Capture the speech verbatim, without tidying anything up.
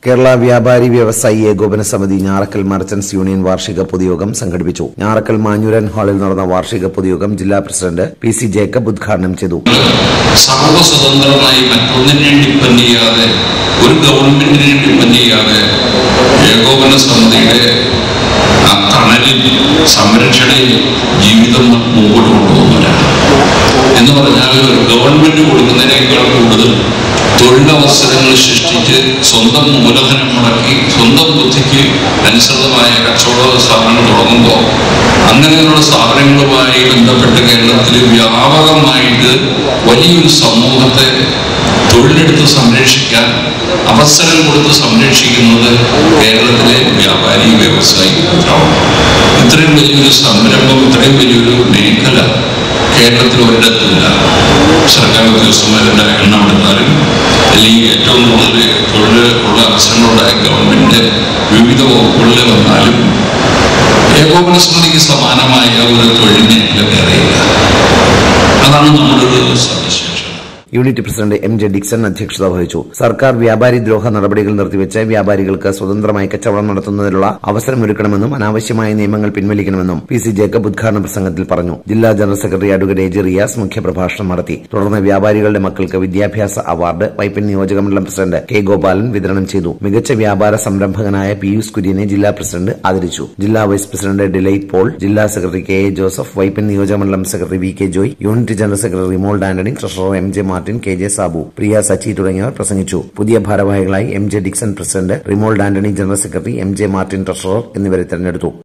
കേരള വ്യാപാരി വ്യവസായി ഏകോപന സമിതി ഞാറക്കൽ മർച്ചന്റ്സ് യൂണിയൻ വാർഷിക പൊതുയോഗം സംഘടിപ്പിച്ചു. ഞാറക്കൽ മാഞ്ഞൂരൻ ഹാളിൽ നടന്ന വാർഷിക പൊതുയോഗം ജില്ലാ പ്രസിഡന്റ് പി സി ജേക്കബ് ഉദ്ഘാടനം ചെയ്തു. സർവസ്വതന്ത്രമായി മറ്റൊന്നിനെയും ഡിപ്പെൻഡ് ചെയ്യാതെ, ഒരു ഗവൺമെന്റിനെയും ഡിപ്പെൻഡ് ചെയ്യാതെ ഏകോപന സമിതിയുടെ തണലിൽ സംരക്ഷണയിൽ ജീവിതം മുമ്പോട്ട് കൊണ്ടുപോകുന്നവരാണ്. എന്ന് പറഞ്ഞാൽ ഒരു ഗവൺമെന്റ് കൊടുക്കുന്നതിനേക്കാൾ കൂടുതൽ തൊഴിലവസരങ്ങൾ സൃഷ്ടിച്ച് സ്വന്തം മൂലധനം മുടക്കി സ്വന്തം ബുദ്ധിക്ക് അനുസൃതമായ കച്ചവട സ്ഥാപനങ്ങൾ തുടങ്ങുമ്പോൾ അങ്ങനെയുള്ള സ്ഥാപനങ്ങളുമായി ബന്ധപ്പെട്ട് കേരളത്തിൽ വ്യാപകമായിട്ട് വലിയൊരു സമൂഹത്തെ തൊഴിലെടുത്ത് സംരക്ഷിക്കാൻ അവസരം കൊടുത്ത് സംരക്ഷിക്കുന്നത് കേരളത്തിലെ വ്യാപാരി വ്യവസായി ഇത്രയും വലിയൊരു സംരംഭം, ഇത്രയും വലിയൊരു മേഖല കേരളത്തിൽ ഒരിടത്തില്ല. സർക്കാർ ഉദ്യോഗസ്ഥന്മാരുടെ എണ്ണം എടുത്താലും അല്ലെങ്കിൽ ഏറ്റവും കൂടുതൽ തൊഴിൽ ഉള്ള അവസരങ്ങളുണ്ടായ ഗവൺമെന്റ് വിവിധ വകുപ്പുകളിൽ വന്നാലും ഏകോപന സമിതിക്ക് സമാനമായ ഒരു തൊഴിൽ മേഖല വേറെയില്ല. അതാണ് നമ്മുടെ ഒരു സവിശേഷത. Unit president M J Dixon അധ്യക്ഷത വഹിച്ചു. സർക്കാർ വ്യാപാരി ദ്രോഹ നടപടികൾ നിർത്തിവെച്ച് വ്യാപാരികൾക്ക് സ്വതന്ത്രമായി കച്ചവടം നടത്തുന്നതിനുള്ള അവസരമൊരുക്കണമെന്നും അനാവശ്യമായ നിയമങ്ങൾ പിൻവലിക്കണമെന്നും പി സി ജേക്കബ് ഉദ്ഘാടന പ്രസംഗത്തിൽ പറഞ്ഞു. ജില്ലാ general secretary advocate A J Riyas മുഖ്യപ്രഭാഷണം നടത്തി. തുടർന്ന് വ്യാപാരികളുടെ മക്കൾക്ക് വിദ്യാഭ്യാസ അവാർഡ് വൈപ്പിൻ നിയോജകമണ്ഡലം പ്രസിഡന്റ് കെ ഗോപാലൻ വിതരണം ചെയ്തു. മികച്ച വ്യാപാര സംരംഭകനായ പിയൂസ് കുര്യനെ ജില്ലാ പ്രസിഡന്റ് ആദരിച്ചു. ജില്ലാ വൈസ് പ്രസിഡന്റ് ഡിലൈറ്റ് പോൾ, ജില്ലാ secretary K A Joseph, Vypin നിയോജകമണ്ഡലം secretary V K Joy, unit general secretary Remold Antony, treasurer M J Martin, K J Sabu, Priya Sachi തുടങ്ങിയവർ പ്രസംഗിച്ചു. പുതിയ ഭാരവാഹികളായി M J Dixon president, Remold Antony general secretary, M J Martin treasurer എന്നിവരെ തെരഞ്ഞെടുത്തു.